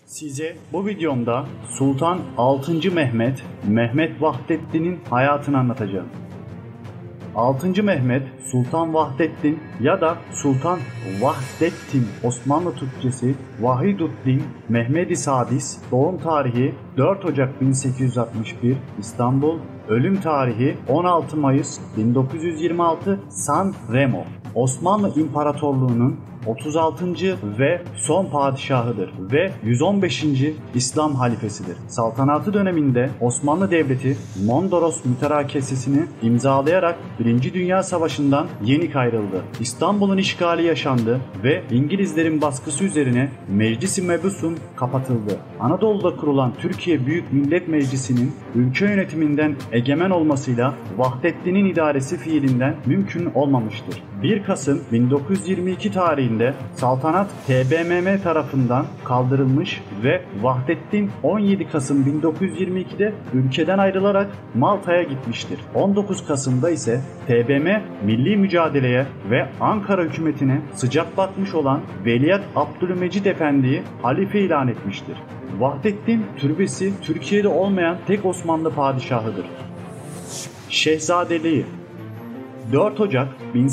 Size bu videomda Sultan 6. Mehmet Vahdettin'in hayatını anlatacağım. 6. Mehmet, Sultan Vahdettin ya da Sultan Vahdettin, Osmanlı Türkçesi Vahiduddin Mehmedi Sadis, doğum tarihi 4 Ocak 1861 İstanbul, ölüm tarihi 16 Mayıs 1926 San Remo. Osmanlı İmparatorluğu'nun 36. ve son padişahıdır ve 115. İslam halifesidir. Saltanatı döneminde Osmanlı Devleti Mondros Müterakesesini imzalayarak 1. Dünya Savaşı'ndan yenik ayrıldı. İstanbul'un işgali yaşandı ve İngilizlerin baskısı üzerine Meclis-i Mebusun kapatıldı. Anadolu'da kurulan Türkiye Büyük Millet Meclisi'nin ülke yönetiminden egemen olmasıyla Vahdettin'in idaresi fiilinden mümkün olmamıştır. 1 Kasım 1922 tarihinde saltanat TBMM tarafından kaldırılmış ve Vahdettin 17 Kasım 1922'de ülkeden ayrılarak Malta'ya gitmiştir. 19 Kasım'da ise TBMM milli mücadeleye ve Ankara hükümetine sıcak bakmış olan Veliaht Abdülmecid Efendi'yi halife ilan etmiştir. Vahdettin türbesi Türkiye'de olmayan tek Osmanlı padişahıdır. Şehzadeliği 4 Ocak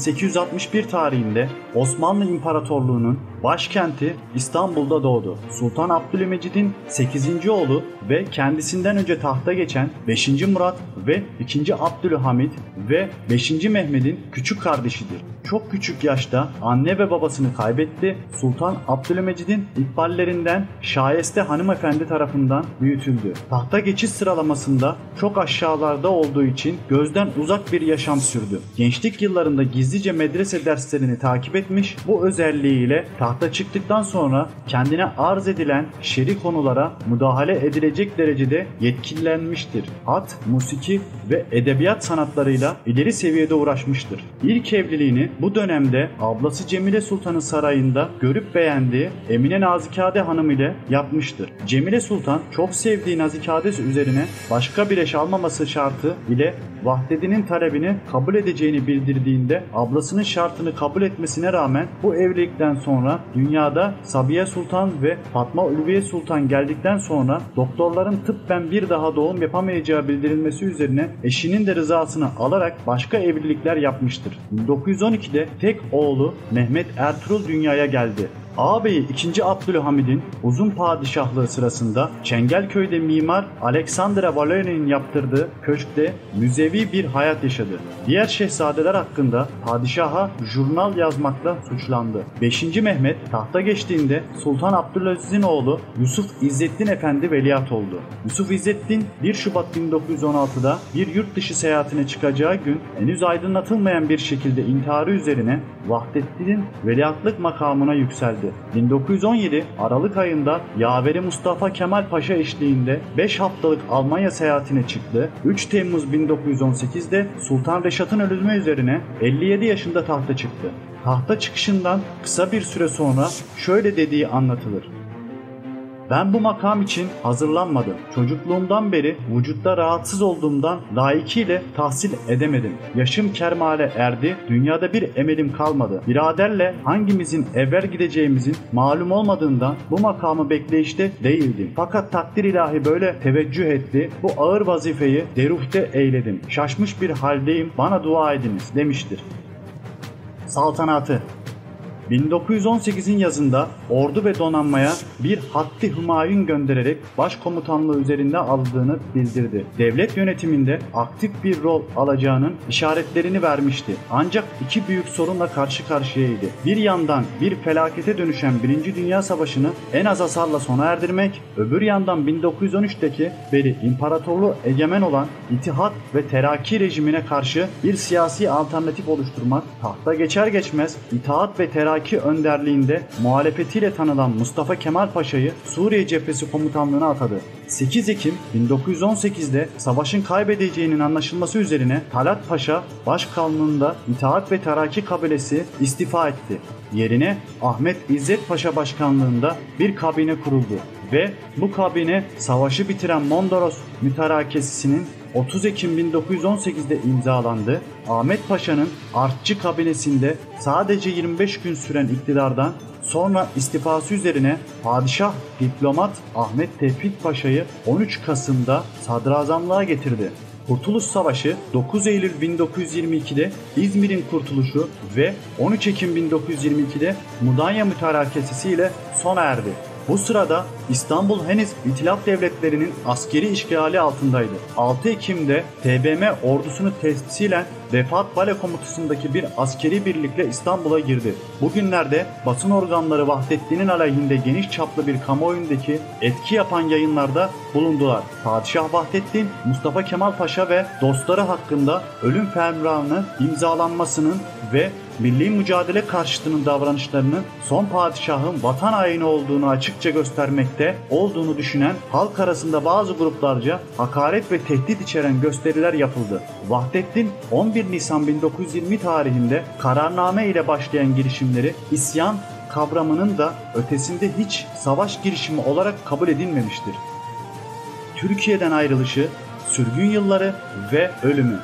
1861 tarihinde Osmanlı İmparatorluğu'nun başkenti İstanbul'da doğdu. Sultan Abdülmecid'in 8. oğlu ve kendisinden önce tahta geçen 5. Murat ve 2. Abdülhamit ve 5. Mehmet'in küçük kardeşidir. Çok küçük yaşta anne ve babasını kaybetti. Sultan Abdülmecid'in ikballerinden Şayeste hanımefendi tarafından büyütüldü. Tahta geçiş sıralamasında çok aşağılarda olduğu için gözden uzak bir yaşam sürdü. Gençlik yıllarında gizlice medrese derslerini takip etmiş, bu özelliğiyle tahta çıktıktan sonra kendine arz edilen şer'i konulara müdahale edilecek derecede yetkililenmiştir. Hat, musiki ve edebiyat sanatlarıyla ileri seviyede uğraşmıştır. İlk evliliğini bu dönemde ablası Cemile Sultan'ın sarayında görüp beğendiği Emine Nazikade Hanım ile yapmıştır. Cemile Sultan çok sevdiği Nazikade üzerine başka bir eş almaması şartı ile Vahdettin'in talebini kabul edeceğini bildirdiğinde ablasının şartını kabul etmesine rağmen bu evlilikten sonra dünyada Sabiye Sultan ve Fatma Ulviye Sultan geldikten sonra doktorların tıbben bir daha doğum yapamayacağı bildirilmesi üzerine eşinin de rızasını alarak başka evlilikler yapmıştır. 1912'de tek oğlu Mehmet Ertuğrul dünyaya geldi. Ağabeyi 2. Abdülhamid'in uzun padişahlığı sırasında Çengelköy'de mimar Alexandre Vallon'un yaptırdığı köşkte müzevi bir hayat yaşadı. Diğer şehzadeler hakkında padişaha jurnal yazmakla suçlandı. 5. Mehmet tahta geçtiğinde Sultan Abdülaziz'in oğlu Yusuf İzzettin Efendi veliaht oldu. Yusuf İzzettin 1 Şubat 1916'da bir yurt dışı seyahatine çıkacağı gün henüz aydınlatılmayan bir şekilde intiharı üzerine Vahdettin'in veliahtlık makamına yükseldi. 1917 Aralık ayında yaveri Mustafa Kemal Paşa eşliğinde 5 haftalık Almanya seyahatine çıktı. 3 Temmuz 1918'de Sultan Reşat'ın ölümü üzerine 57 yaşında tahta çıktı. Tahta çıkışından kısa bir süre sonra şöyle dediği anlatılır. Ben bu makam için hazırlanmadım. Çocukluğumdan beri vücutta rahatsız olduğumdan layıkıyla tahsil edemedim. Yaşım kermale erdi. Dünyada bir emelim kalmadı. Biraderle hangimizin evvel gideceğimizin malum olmadığından bu makamı bekleyişte değildim. Fakat takdir ilahi böyle teveccüh etti. Bu ağır vazifeyi deruhte eyledim. Şaşmış bir haldeyim. Bana dua ediniz demiştir. Saltanatı 1918'in yazında ordu ve donanmaya bir Hattı Hümayun göndererek başkomutanlığı üzerinde aldığını bildirdi. Devlet yönetiminde aktif bir rol alacağının işaretlerini vermişti. Ancak iki büyük sorunla karşı karşıyaydı. Bir yandan bir felakete dönüşen 1. Dünya Savaşı'nı en az hasarla sona erdirmek, öbür yandan 1913'teki beri imparatorluğu egemen olan İttihat ve Terakki rejimine karşı bir siyasi alternatif oluşturmak. Tahta geçer geçmez İttihat ve Terakki önderliğinde muhalefetiyle tanınan Mustafa Kemal Paşa'yı Suriye Cephesi komutanlığına atadı. 8 Ekim 1918'de savaşın kaybedeceğinin anlaşılması üzerine Talat Paşa başkanlığında İttihat ve Terakki kabilesi istifa etti. Yerine Ahmet İzzet Paşa başkanlığında bir kabine kuruldu ve bu kabine savaşı bitiren Mondros Müterakesesi'nin 30 Ekim 1918'de imzalandı. Ahmet Paşa'nın artçı kabinesinde sadece 25 gün süren iktidardan sonra istifası üzerine padişah diplomat Ahmet Tevfik Paşa'yı 13 Kasım'da sadrazamlığa getirdi. Kurtuluş Savaşı 9 Eylül 1922'de İzmir'in kurtuluşu ve 13 Ekim 1922'de Mudanya Mütarekesi ile sona erdi. Bu sırada İstanbul henüz İtilaf devletlerinin askeri işgali altındaydı. 6 Ekim'de TBMM ordusunu temsilen Vefat Bale komutasındaki bir askeri birlikle İstanbul'a girdi. Bugünlerde basın organları Vahdettin'in aleyhinde geniş çaplı bir kamuoyundaki etki yapan yayınlarda bulundular. Padişah Vahdettin, Mustafa Kemal Paşa ve dostları hakkında ölüm fermanı imzalanmasının ve milli mücadele karşıtının davranışlarının son padişahın vatan haini olduğunu açıkça göstermekte olduğunu düşünen halk arasında bazı gruplarca hakaret ve tehdit içeren gösteriler yapıldı. Vahdettin 11 Nisan 1920 tarihinde kararname ile başlayan girişimleri isyan kavramının da ötesinde hiç savaş girişimi olarak kabul edilmemiştir. Türkiye'den ayrılışı, sürgün yılları ve ölümü.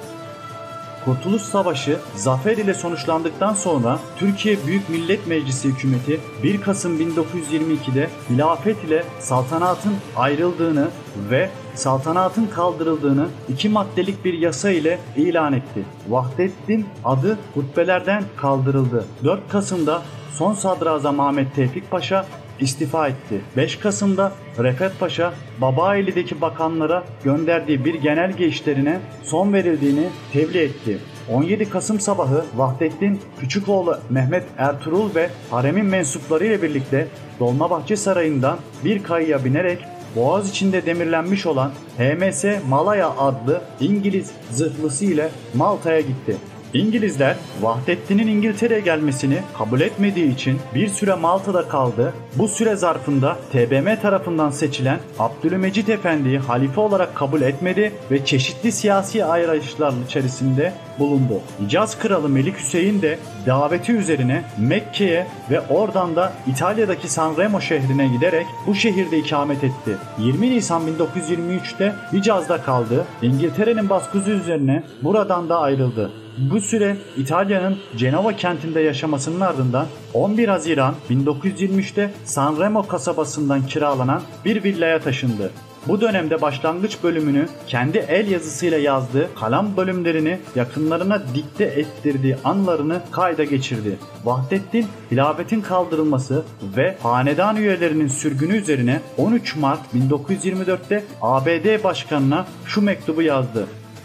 Kurtuluş Savaşı zafer ile sonuçlandıktan sonra Türkiye Büyük Millet Meclisi hükümeti 1 Kasım 1922'de hilafet ile saltanatın ayrıldığını ve saltanatın kaldırıldığını 2 maddelik bir yasa ile ilan etti. Vahdettin adı hutbelerden kaldırıldı. 4 Kasım'da son sadrazam Ahmet Tevfik Paşa istifa etti. 5 Kasım'da Refet Paşa, Babaeli'deki bakanlara gönderdiği bir genelge işlerine son verildiğini tebliğ etti. 17 Kasım sabahı Vahdettin, küçük oğlu Mehmet Ertuğrul ve haremin mensupları ile birlikte Dolmabahçe Sarayı'ndan bir kayaya binerek Boğaz içinde demirlenmiş olan HMS Malaya adlı İngiliz zırhlısı ile Malta'ya gitti. İngilizler Vahdettin'in İngiltere'ye gelmesini kabul etmediği için bir süre Malta'da kaldı. Bu süre zarfında TBMM tarafından seçilen Abdülmecit Efendi'yi halife olarak kabul etmedi ve çeşitli siyasi ayrışlar içerisinde bulundu. Hicaz Kralı Melik Hüseyin de daveti üzerine Mekke'ye ve oradan da İtalya'daki Sanremo şehrine giderek bu şehirde ikamet etti. 20 Nisan 1923'te Hicaz'da kaldı. İngiltere'nin baskısı üzerine buradan da ayrıldı. Bu süre İtalya'nın Cenova kentinde yaşamasının ardından 11 Haziran 1923'te Sanremo kasabasından kiralanan bir villaya taşındı. Bu dönemde başlangıç bölümünü kendi el yazısıyla yazdığı kalam bölümlerini yakınlarına dikte ettirdiği anlarını kayda geçirdi. Vahdettin hilafetin kaldırılması ve hanedan üyelerinin sürgünü üzerine 13 Mart 1924'te ABD Başkanı'na şu mektubu yazdı.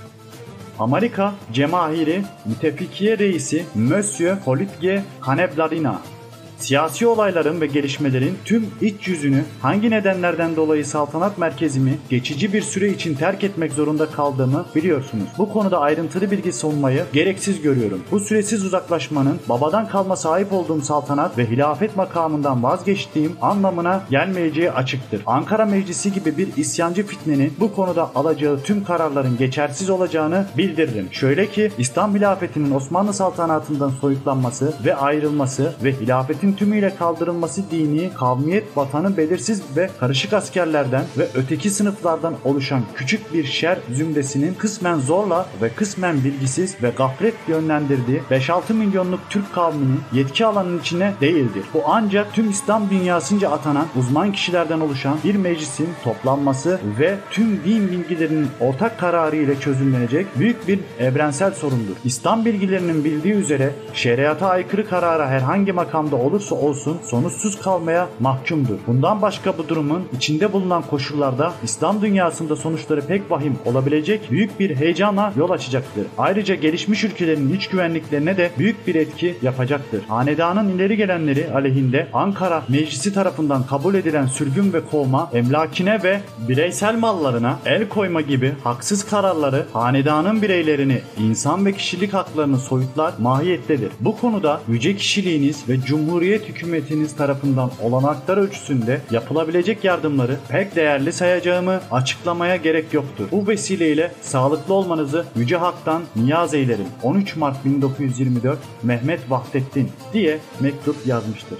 Amerika Cemahiri Mütefikiye Reisi Monsieur Politge Caneblarina, siyasi olayların ve gelişmelerin tüm iç yüzünü hangi nedenlerden dolayı saltanat merkezimi geçici bir süre için terk etmek zorunda kaldığımı biliyorsunuz. Bu konuda ayrıntılı bilgi sunmayı gereksiz görüyorum. Bu süresiz uzaklaşmanın babadan kalma sahip olduğum saltanat ve hilafet makamından vazgeçtiğim anlamına gelmeyeceği açıktır. Ankara Meclisi gibi bir isyancı fitnenin bu konuda alacağı tüm kararların geçersiz olacağını bildiririm. Şöyle ki İslam hilafetinin Osmanlı saltanatından soyutlanması ve ayrılması ve hilafetin tümüyle kaldırılması dini, kavmiyet, vatanı belirsiz ve karışık askerlerden ve öteki sınıflardan oluşan küçük bir şer zümresinin kısmen zorla ve kısmen bilgisiz ve gaflet yönlendirdiği 5-6 milyonluk Türk kavminin yetki alanının içine değildir. Bu ancak tüm İslam dünyasınca atanan uzman kişilerden oluşan bir meclisin toplanması ve tüm din bilgilerinin ortak kararı ile çözümlenecek büyük bir evrensel sorundur. İslam bilgilerinin bildiği üzere şeriata aykırı karara herhangi makamda olursa olsun sonuçsuz kalmaya mahkumdur. Bundan başka bu durumun içinde bulunan koşullarda İslam dünyasında sonuçları pek vahim olabilecek büyük bir heyecana yol açacaktır. Ayrıca gelişmiş ülkelerin iç güvenliklerine de büyük bir etki yapacaktır. Hanedanın ileri gelenleri aleyhinde Ankara Meclisi tarafından kabul edilen sürgün ve kovma, emlakine ve bireysel mallarına el koyma gibi haksız kararları hanedanın bireylerini, insan ve kişilik haklarını soyutlar mahiyettedir. Bu konuda yüce kişiliğiniz ve Cumhuriyet hükümetiniz tarafından olanaklar ölçüsünde yapılabilecek yardımları pek değerli sayacağımı açıklamaya gerek yoktur. Bu vesileyle sağlıklı olmanızı Yüce Hak'tan niyaz eylerim. 13 Mart 1924 Mehmet Vahdettin diye mektup yazmıştır.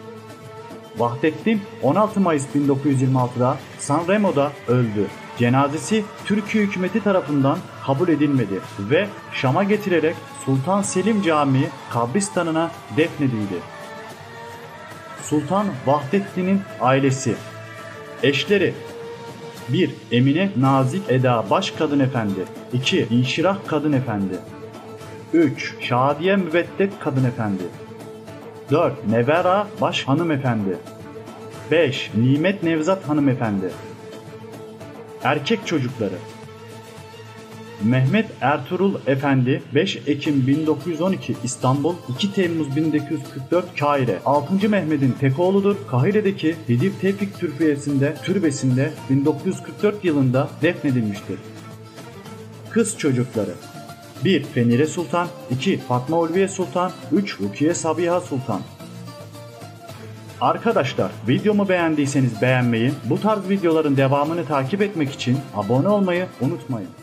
Vahdettin 16 Mayıs 1926'da Sanremo'da öldü. Cenazesi Türkiye hükümeti tarafından kabul edilmedi ve Şam'a getirerek Sultan Selim Camii kabristanına defnedildi. Sultan Vahdettin'in ailesi. Eşleri: 1. Emine Nazik Eda Baş Kadın Efendi. 2. İnşirah Kadın Efendi. 3. Şadiye Müveddet Kadın Efendi. 4. Nevera Baş Hanımefendi. 5. Nimet Nevzat Hanımefendi. Erkek çocukları: Mehmet Ertuğrul Efendi 5 Ekim 1912 İstanbul, 2 Temmuz 1944 Kahire. 6. Mehmet'in tek oğludur. Kahire'deki Hidiv Tevfik türbesinde 1944 yılında defnedilmiştir. Kız çocukları: 1. Fenire Sultan. 2. Fatma Ulviye Sultan. 3. Rukiye Sabiha Sultan. Arkadaşlar, videomu beğendiyseniz beğenmeyi, bu tarz videoların devamını takip etmek için abone olmayı unutmayın.